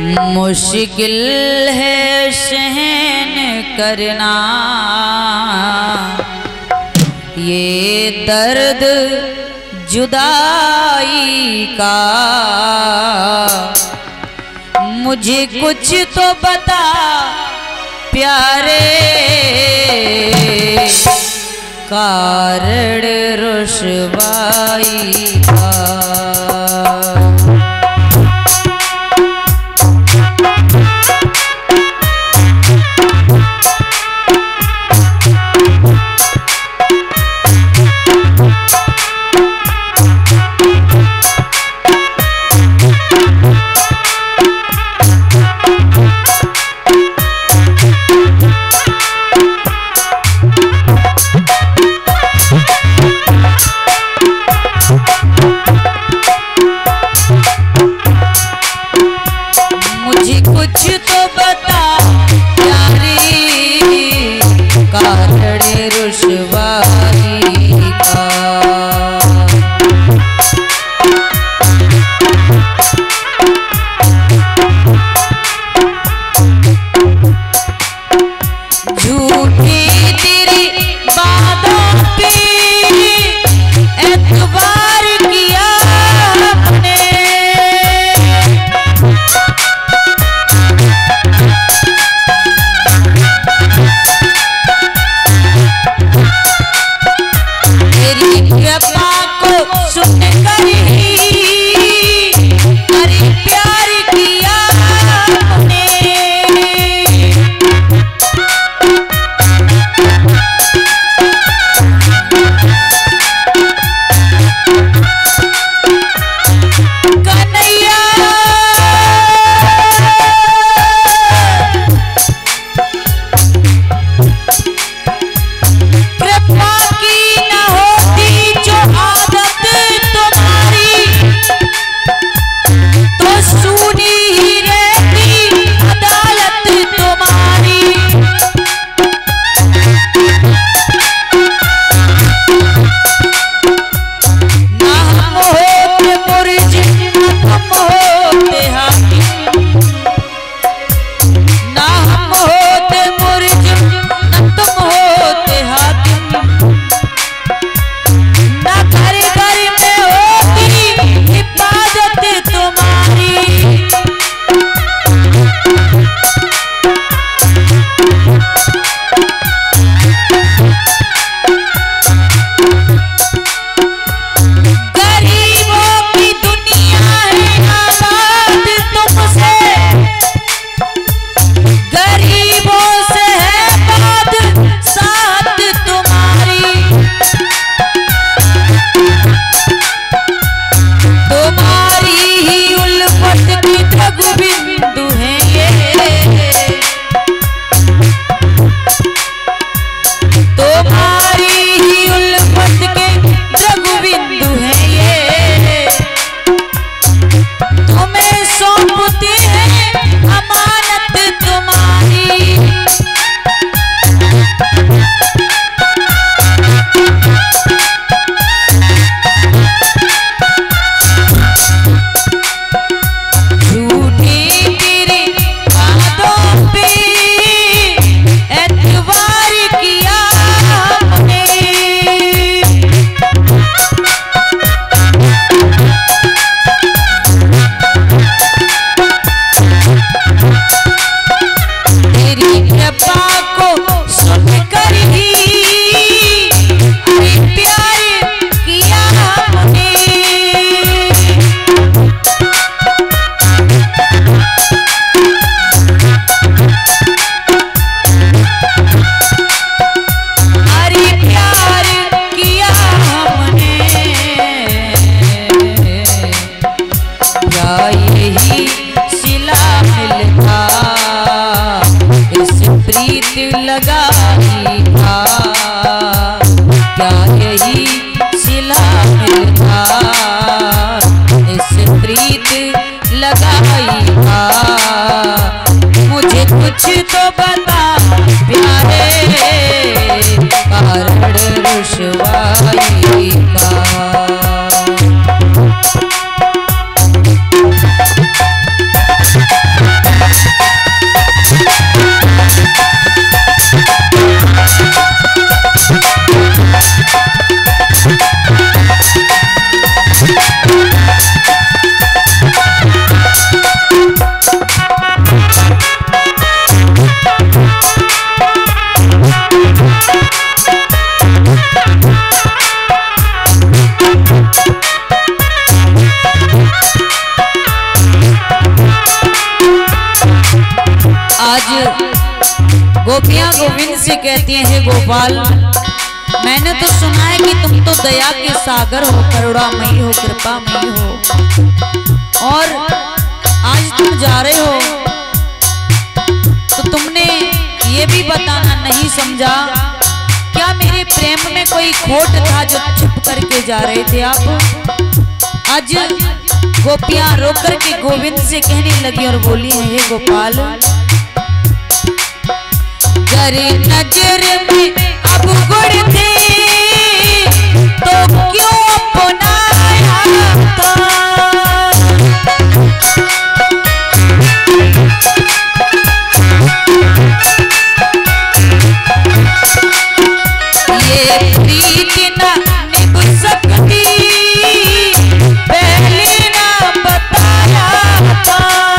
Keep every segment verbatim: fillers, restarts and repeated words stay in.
मुश्किल है सहन करना ये दर्द जुदाई का। मुझे कुछ तो बता प्यारे कारण रुसवाई का। लगाई था क्या यही सिला मिलता, इस प्रीत लगाई था। मुझे कुछ तो बता प्यारे कारण रुसवाई का। आज गोपियां गोविंद से कहती हैं, हे गोपाल, मैंने तो सुना है कि तुम तो दया के सागर हो, करुणामयी हो, कृपामयी हो, और आज तुम जा रहे हो तो तुमने ये भी बताना नहीं समझा, क्या मेरे प्रेम में कोई खोट था जो छुप करके जा रहे थे आप? आज गोपियां रोकर के गोविंद से कहने लगी और बोली है, हे गोपाल, तेरी नजर में अब गुड़ थे तो क्यों अपनाया था? ये प्रीत ना निभ सकती पहले ना बताया था।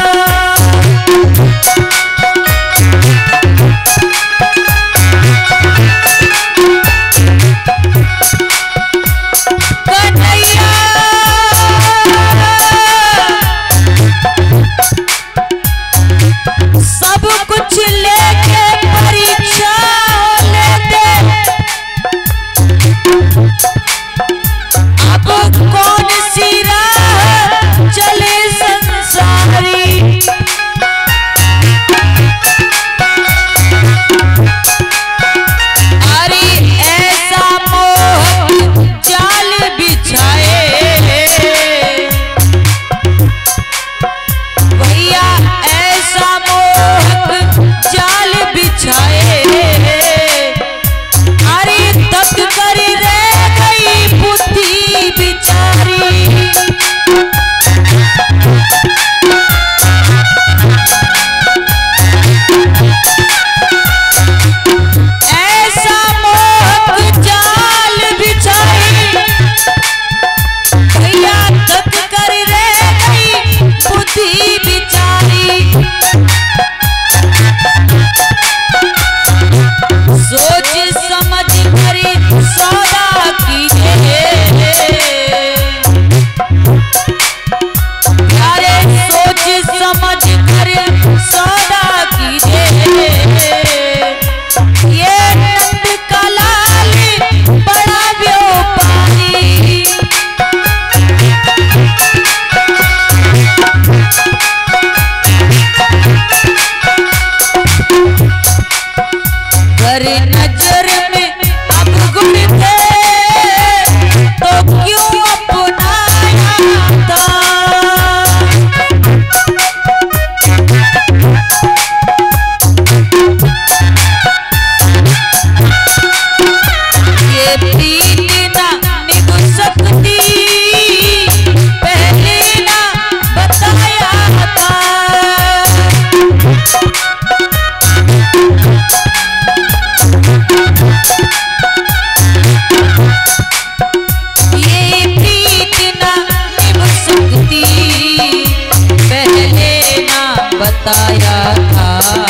बताया था,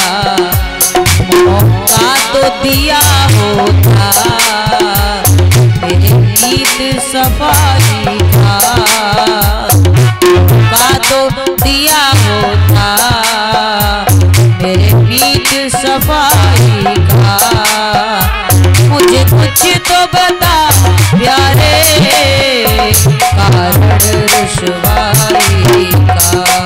मौका तो दिया होता, मेरे गीत सफाई था, मौका तो दिया होता, मेरे गीत सफाई का, मुझे कुछ तो बता प्यारे, कारण रुसवाई का।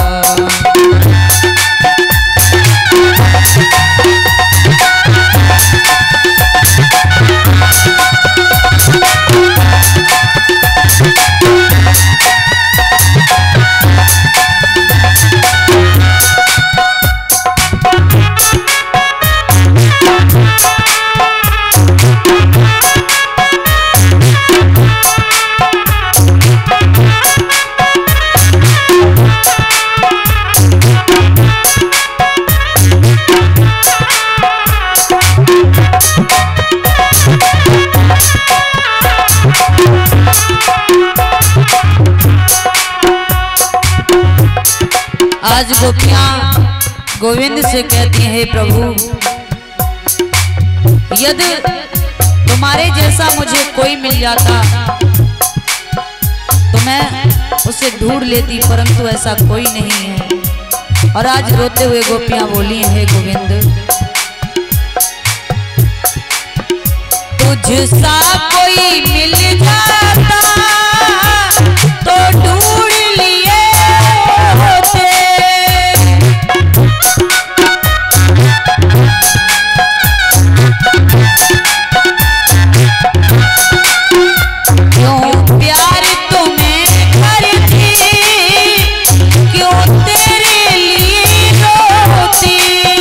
आज गोपियां गोविंद से कहती हैं, हे प्रभु, यदि तुम्हारे जैसा मुझे कोई मिल जाता तो मैं उसे ढूंढ लेती, परंतु ऐसा कोई नहीं है। और आज रोते हुए गोपियां बोली हैं, गोविंद तुझसा कोई मिल जाता तो ढूंढ लिए होते, क्यों प्यार तुम्हें करती, क्यों तेरे लिए रोती।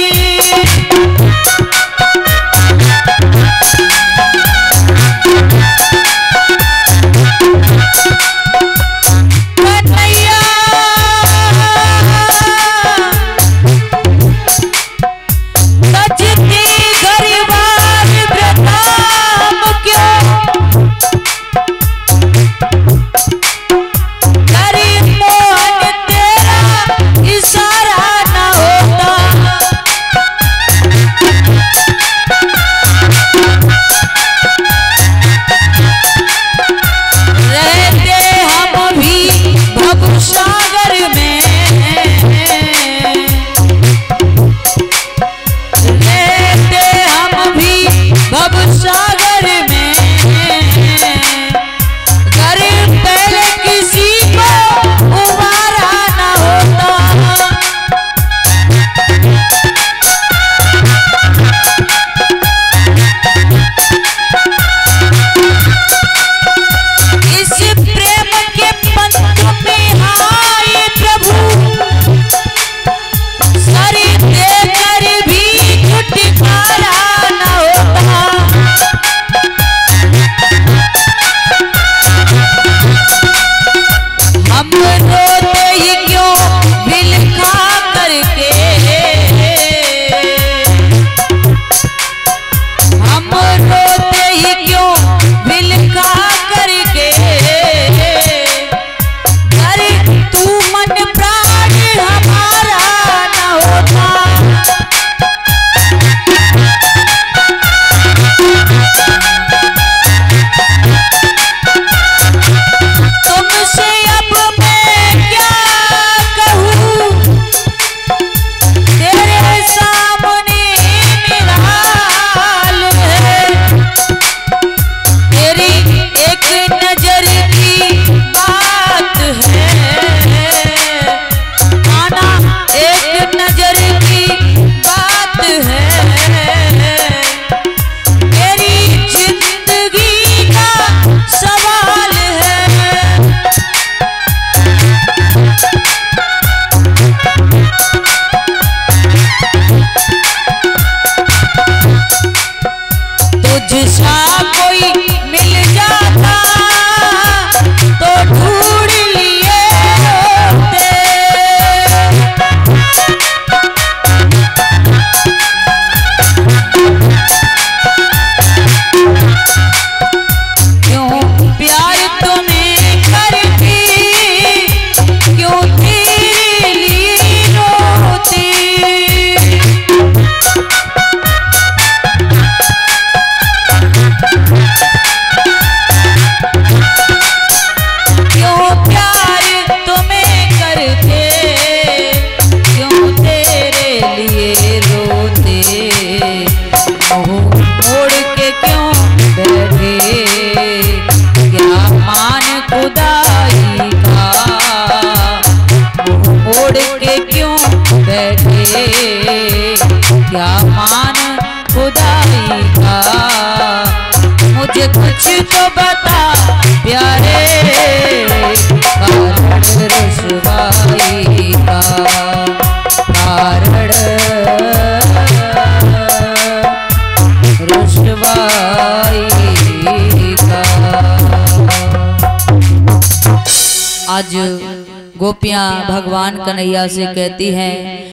क्या मान खुदाई का, मुझे कुछ तो बता प्यारे, कारण रुसवाई का, कारण रुसवाई का। आज गोपियां भगवान कन्हैया से कहती हैं,